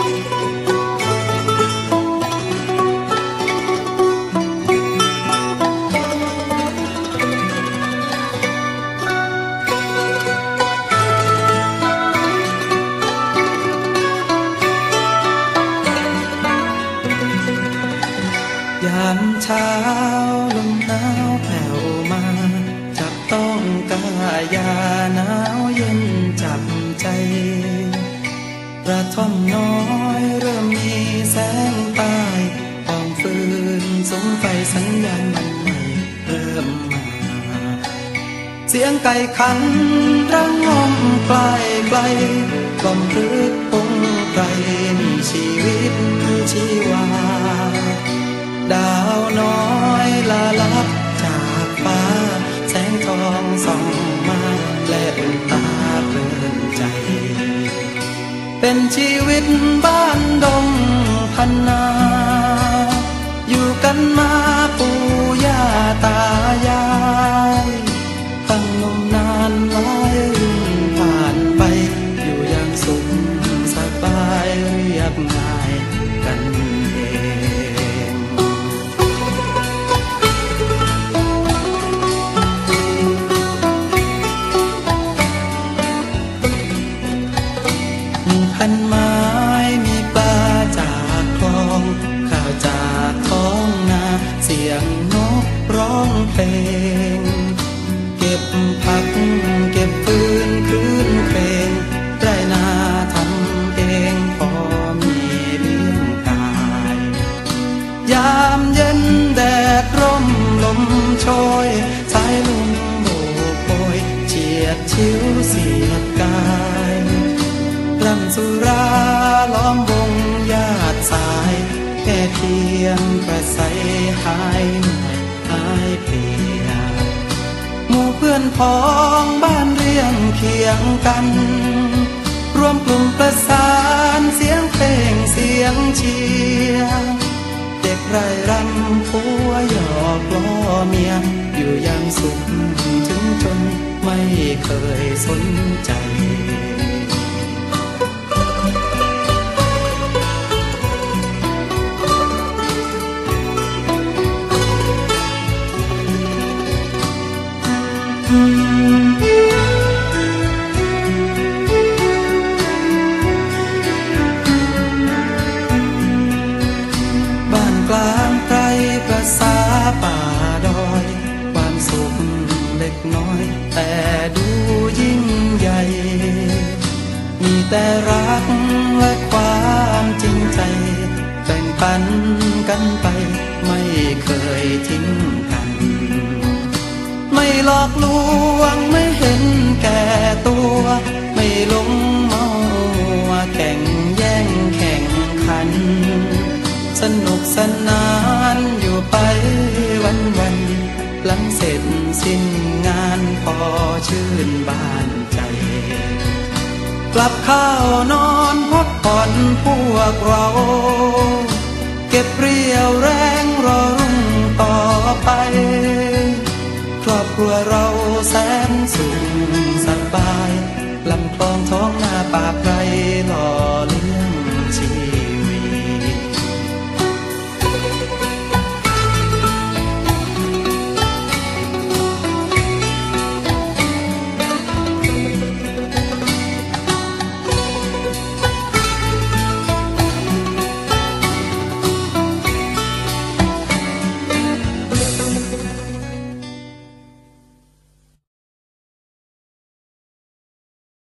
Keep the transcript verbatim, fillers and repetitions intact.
ยามเช้าลมหนาวแผ่วมาจับต้องกายาหนาวเย็นจับใจกระท่อมน้อยเริ่มมีแสงใต้กองฟืนสุมไฟสัญญาณมันใหม่เริ่มมาเสียงไก่ขันระงมไกลไกลกล่อมรึกพงไกรมีชีวิตชีวาดาวน้อยลาลับจากฟ้าแสงทองส่องมาและอุ่นตาเพลินใจเป็นชีวิตบ้านดงพันนาอยู่กันมาปู่ย่าตายายตั้งนมนานหลายรุ่นผ่านไปอยู่อย่างสุขสบายเรียบง่ายกันเองพันไม้มีปลาจากคลองข้าวจากท้องนาเสียงนกร้องเพลงเก็บผักเก็บฟืนคืนเพลงไรนาทำเองพอมีเลี้ยงกายยามเย็นแดดร่มลมโชยสายลมโบกโบยเฉียดชิวเสียดกายลำสุราล้อมวงญาติสายแค่เพียงกระใสหายเหนื่อยหายเพลียหมู่เพื่อนพ้องบ้านเรียงเคียงกันรวมกลุ่มประสานเสียงเพลงเสียงเชียร์เด็กไร่รำผัวหยอกล้อเมียอยู่อย่างสุขถึงจนไม่เคยสนใจบ้านกลางไกลภาษาป่าดอยความสุขเล็กน้อยแต่ดูยิ่งใหญ่มีแต่รักและความจริงใจแบ่งปันกันไปไม่เคยทิ้งกันไม่หลอกลวงไม่เห็นแก่ตัวไม่หลงเมาแข่งแย่งแข่งขันสนุกสนานอยู่ไปวันวันหลังเสร็จสิ้นงานพอชื่นบานใจกลับเข้านอนพักผ่อนพวกเราเก็บเรี่ยวแรงรอรุ่งต่อไปครอบครัวเราแสนสุขสบายลำคลองท้องนา